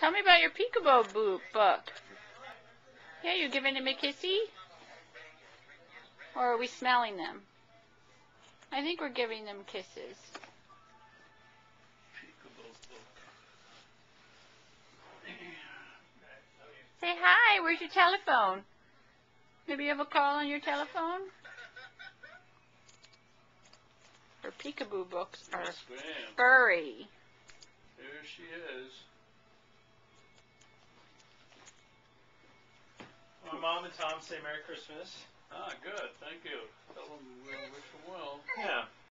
Tell me about your peekaboo book. Yeah, you giving him a kissy? Or are we smelling them? I think we're giving them kisses. Say hi, where's your telephone? Maybe you have a call on your telephone? Her peekaboo books are furry. There she is. My mom and Tom say Merry Christmas. Ah, good. Thank you. Tell them we'll wish them well. Yeah.